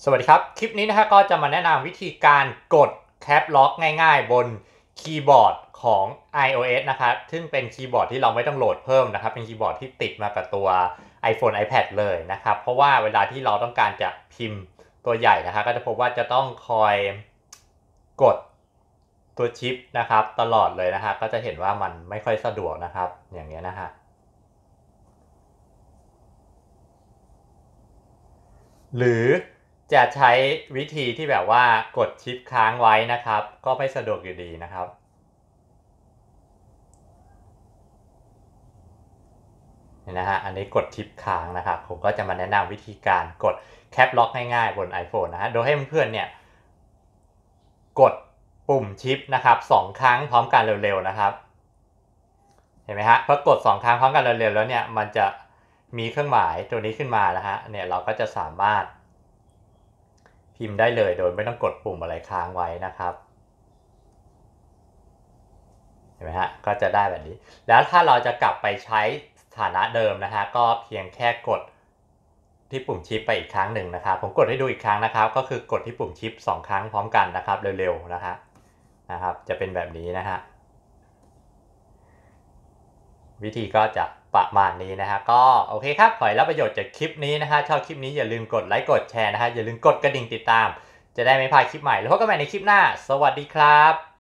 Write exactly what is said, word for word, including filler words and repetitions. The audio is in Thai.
สวัสดีครับคลิปนี้นะฮะก็จะมาแนะนำวิธีการกดแคปล็อกง่ายๆบนคีย์บอร์ดของ iOS นะครับซึ่งเป็นคีย์บอร์ดที่เราไม่ต้องโหลดเพิ่มนะครับเป็นคีย์บอร์ดที่ติดมากับตัว iPhone iPad เลยนะครับเพราะว่าเวลาที่เราต้องการจะพิมพ์ตัวใหญ่นะครับก็จะพบว่าจะต้องคอยกดตัวชิปนะครับตลอดเลยนะฮะก็จะเห็นว่ามันไม่ค่อยสะดวกนะครับอย่างเงี้ยนะฮะหรือจะใช้วิธีที่แบบว่ากดชิปค้างไว้นะครับก็ไม่สะดวกอยู่ดีนะครับนี่นะฮะอันนี้กดชิปค้างนะครับผมก็จะมาแนะนำวิธีการกดแคปล็อกง่ายๆบน iPhone นะฮะโดยให้เพื่อนๆเนี่ยกดปุ่มชิปนะครับสองครั้งพร้อมกันเร็วๆนะครับเห็นไหมฮะพอกดสองครั้งพร้อมกันเร็วๆแล้วเนี่ยมันจะมีเครื่องหมายตัวนี้ขึ้นมาแล้วฮะเนี่ยเราก็จะสามารถพิมพ์ได้เลยโดยไม่ต้องกดปุ่มอะไรค้างไว้นะครับเห็นไหมฮะก็จะได้แบบนี้แล้วถ้าเราจะกลับไปใช้สถานะเดิมนะฮะก็เพียงแค่กดที่ปุ่มชิปไปอีกครั้งหนึ่งนะครับผมกดให้ดูอีกครั้งนะครับก็คือกดที่ปุ่มชิปสองครั้งพร้อมกันนะครับเร็วๆนะฮะนะครับจะเป็นแบบนี้นะฮะวิธีก็จะประมาณนี้นะฮะก็โอเคครับขอให้รับประโยชน์จากคลิปนี้นะฮะชอบคลิปนี้อย่าลืมกดไลค์กดแชร์นะฮะอย่าลืมกดกระดิ่งติดตามจะได้ไม่พลาดคลิปใหม่แล้วพบกันใหม่ในคลิปหน้าสวัสดีครับ